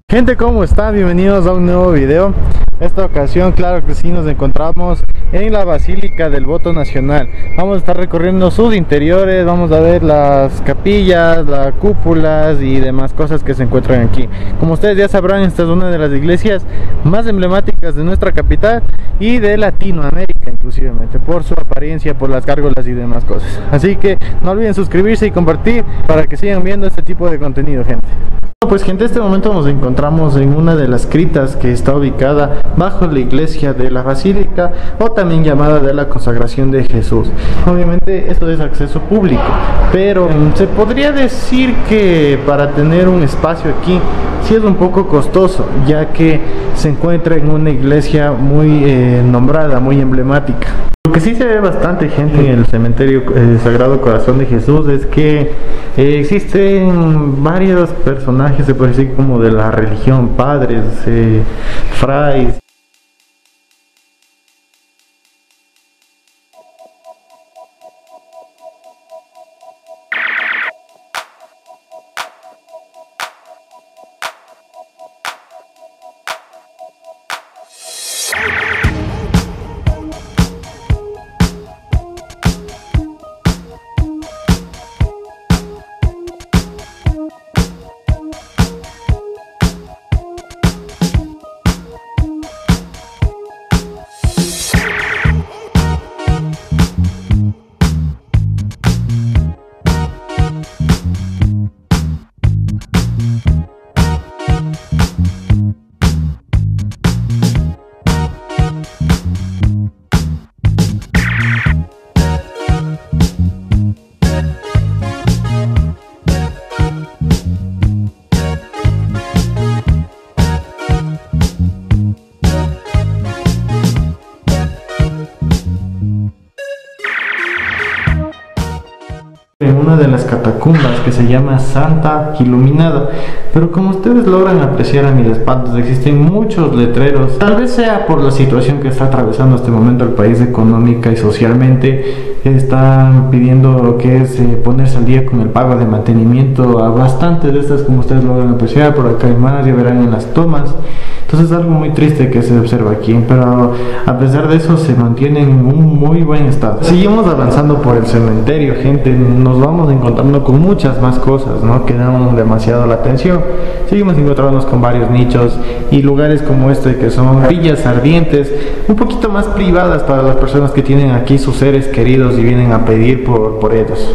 Gente, ¿cómo está? Bienvenidos a un nuevo video. Esta ocasión, claro que sí, nos encontramos en la Basílica del Voto Nacional. Vamos a estar recorriendo sus interiores, vamos a ver las capillas, las cúpulas y demás cosas que se encuentran aquí. Como ustedes ya sabrán, esta es una de las iglesias más emblemáticas de nuestra capital y de Latinoamérica, inclusivamente, por su apariencia, por las gárgolas y demás cosas. Así que no olviden suscribirse y compartir para que sigan viendo este tipo de contenido, gente. Pues gente, en este momento nos encontramos en una de las criptas que está ubicada bajo la iglesia de la Basílica, o también llamada de la Consagración de Jesús. Obviamente esto es acceso público, pero se podría decir que para tener un espacio aquí sí es un poco costoso, ya que se encuentra en una iglesia muy nombrada, muy emblemática. Lo que sí se ve bastante gente en el cementerio Sagrado Corazón de Jesús es que existen varios personajes, se puede decir, como de la religión, padres, frailes. En una de las catacumbas que se llama Santa Iluminada, pero como ustedes logran apreciar a mis espaldas, existen muchos letreros. Tal vez sea por la situación que está atravesando este momento el país económica y socialmente. Están pidiendo lo que es ponerse al día con el pago de mantenimiento a bastantes de estas, como ustedes logran apreciar. Por acá hay más, ya verán en las tomas. Entonces es algo muy triste que se observa aquí, pero a pesar de eso se mantiene en un muy buen estado. Seguimos avanzando por el cementerio, gente, nos vamos encontrando con muchas más cosas, ¿no?, que dan demasiado la atención. Seguimos encontrándonos con varios nichos y lugares como este, que son villas ardientes, un poquito más privadas para las personas que tienen aquí sus seres queridos y vienen a pedir por ellos.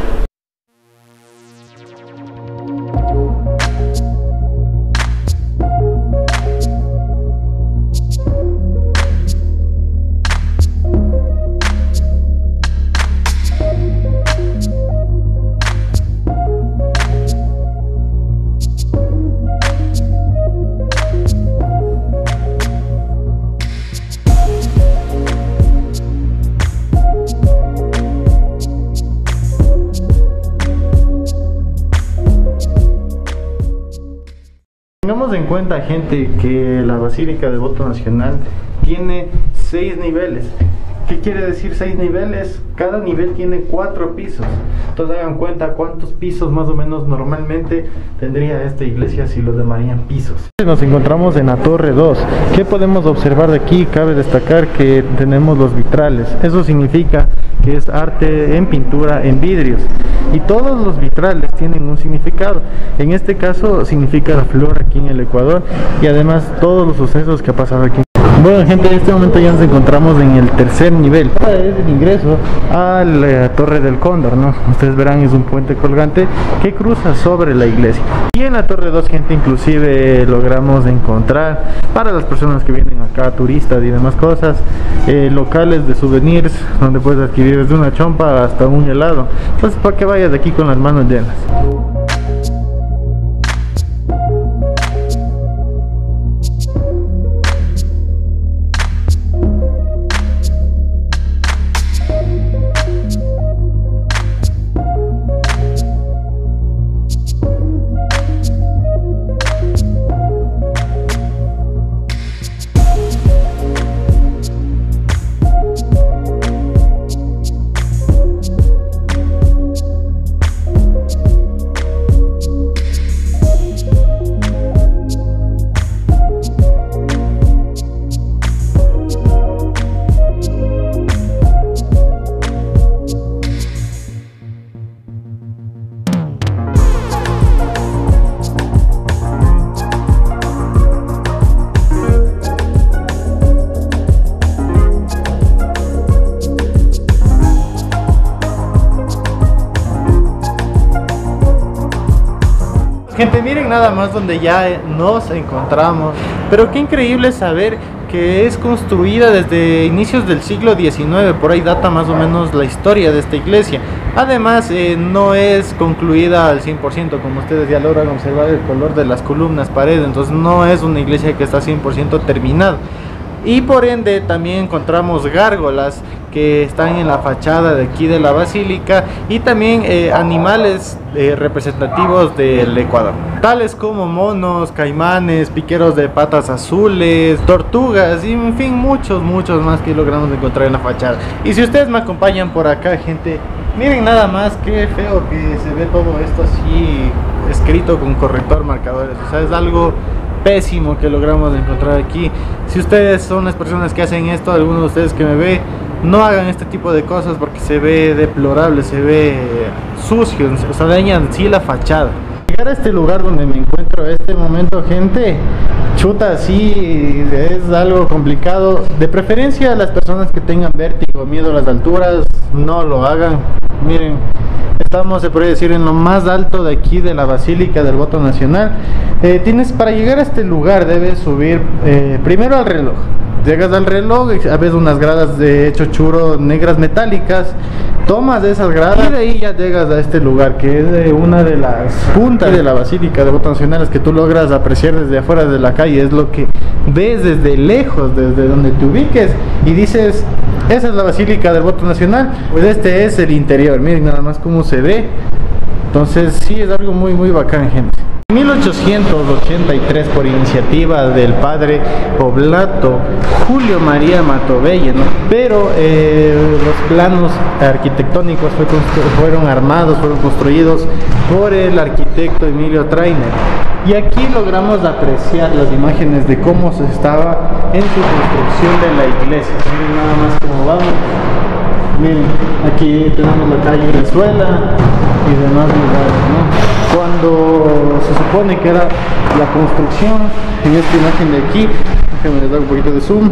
Tengamos en cuenta, gente, que la Basílica del Voto Nacional tiene 6 niveles. ¿Qué quiere decir 6 niveles? Cada nivel tiene 4 pisos. Entonces hagan cuenta cuántos pisos más o menos normalmente tendría esta iglesia si lo llamarían pisos. Nos encontramos en la Torre 2. ¿Qué podemos observar de aquí? Cabe destacar que tenemos los vitrales. Eso significa que es arte en pintura en vidrios. Y todos los vitrales tienen un significado. En este caso significa la flor aquí en el Ecuador y además todos los sucesos que ha pasado aquí. Bueno, gente, en este momento ya nos encontramos en el tercer nivel. Es el ingreso a la Torre del Cóndor, ¿no? Ustedes verán, es un puente colgante que cruza sobre la iglesia. Y en la Torre 2, gente, inclusive logramos encontrar, para las personas que vienen acá, turistas y demás cosas, locales de souvenirs donde puedes adquirir desde una chompa hasta un helado. Entonces, para que vayas de aquí con las manos llenas. Gente, miren nada más donde ya nos encontramos, pero qué increíble saber que es construida desde inicios del siglo XIX, por ahí data más o menos la historia de esta iglesia. Además, no es concluida al 100%, como ustedes ya logran observar el color de las columnas, paredes, entonces no es una iglesia que está 100% terminada. Y por ende también encontramos gárgolas que están en la fachada de aquí de la basílica, y también animales representativos del Ecuador, tales como monos, caimanes, piqueros de patas azules, tortugas y en fin muchos más que logramos encontrar en la fachada. Y si ustedes me acompañan por acá, gente, miren nada más qué feo que se ve todo esto así escrito con corrector marcadores, o sea, es algo pésimo que logramos encontrar aquí. Si ustedes son las personas que hacen esto, algunos de ustedes que me ve, no hagan este tipo de cosas porque se ve deplorable, se ve sucio, o sea, dañan sí la fachada. Llegar a este lugar donde me encuentro a este momento, gente, chuta, sí es algo complicado. De preferencia las personas que tengan vértigo, miedo a las alturas, no lo hagan. Miren, estamos, se puede decir, en lo más alto de aquí de la Basílica del Voto Nacional. Para llegar a este lugar debes subir primero al reloj. Llegas al reloj, ves unas gradas de hecho churo negras metálicas, tomas de esas gradas y de ahí ya llegas a este lugar, que es de una de las puntas de la Basílica del Voto Nacional, es que tú logras apreciar desde afuera de la calle, es lo que ves desde lejos, desde donde te ubiques y dices, esa es la Basílica del Voto Nacional. Pues este es el interior, miren nada más cómo se ve. Entonces sí, es algo muy bacán, gente. En 1883, por iniciativa del padre oblato Julio María Matovelle, ¿no? Pero los planos arquitectónicos fueron armados, fueron construidos por el arquitecto Emilio Trainer. Y aquí logramos apreciar las imágenes de cómo se estaba en su construcción de la iglesia. Miren nada más cómo vamos. Miren, aquí tenemos la calle Venezuela y demás lugares, ¿no? Cuando se supone que era la construcción, en esta imagen de aquí, déjenme les dar un poquito de zoom.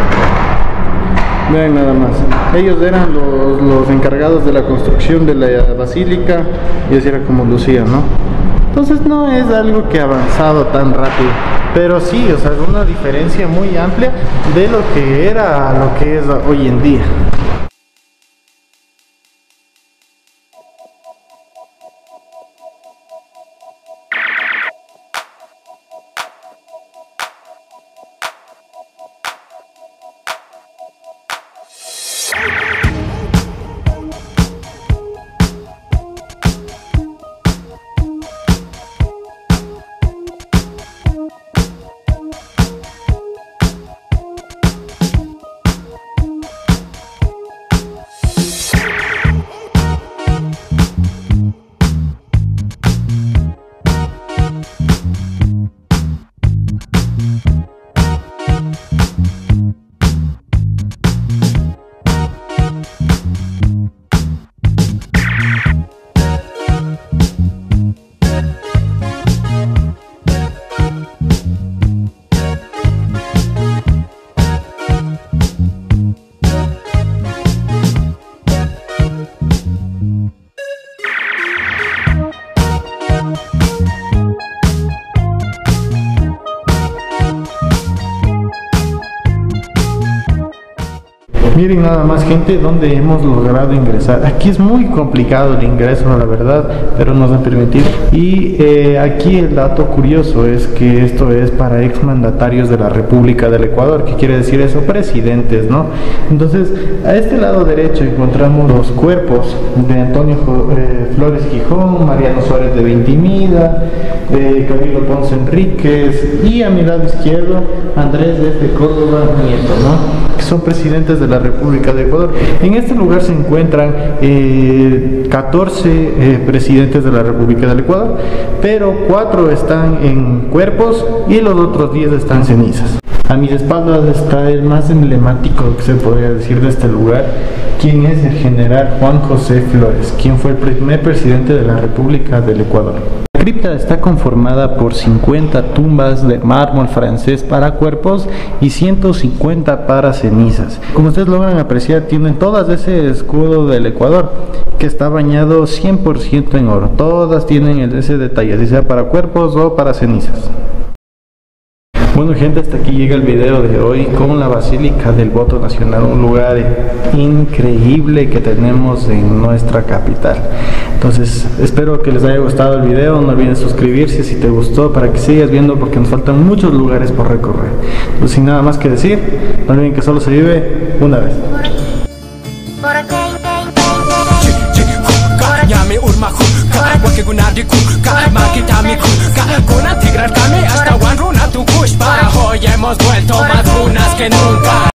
Vean nada más, ellos eran los encargados de la construcción de la basílica y así era como lucía, ¿no? Entonces no es algo que ha avanzado tan rápido, pero sí, o sea, es una diferencia muy amplia de lo que era a lo que es hoy en día. Miren nada más, gente, donde hemos logrado ingresar. Aquí es muy complicado el ingreso, la verdad, pero nos han permitido. Y aquí el dato curioso es que esto es para exmandatarios de la República del Ecuador. ¿Qué quiere decir eso? Presidentes, ¿no? Entonces, a este lado derecho encontramos los cuerpos de Antonio Flores Gijón, Mariano Suárez de Vintimida, Camilo Ponce Enríquez, y a mi lado izquierdo Andrés de Córdoba Nieto, ¿no? Que son presidentes de la República de Ecuador. En este lugar se encuentran 14 presidentes de la República del Ecuador, pero 4 están en cuerpos y los otros 10 están cenizas. A mis espaldas está el más emblemático que se podría decir de este lugar, quien es el general Juan José Flores, quien fue el primer presidente de la República del Ecuador. La cripta está conformada por 50 tumbas de mármol francés para cuerpos y 150 para cenizas. Como ustedes logran apreciar, tienen todas ese escudo del Ecuador que está bañado 100% en oro. Todas tienen ese detalle, así sea para cuerpos o para cenizas. Bueno gente, hasta aquí llega el video de hoy con la Basílica del Voto Nacional, un lugar increíble que tenemos en nuestra capital. Entonces espero que les haya gustado el video, no olviden suscribirse si te gustó para que sigas viendo porque nos faltan muchos lugares por recorrer. Entonces sin nada más que decir, no olviden que solo se vive una vez. Hemos vuelto más lunas que nunca.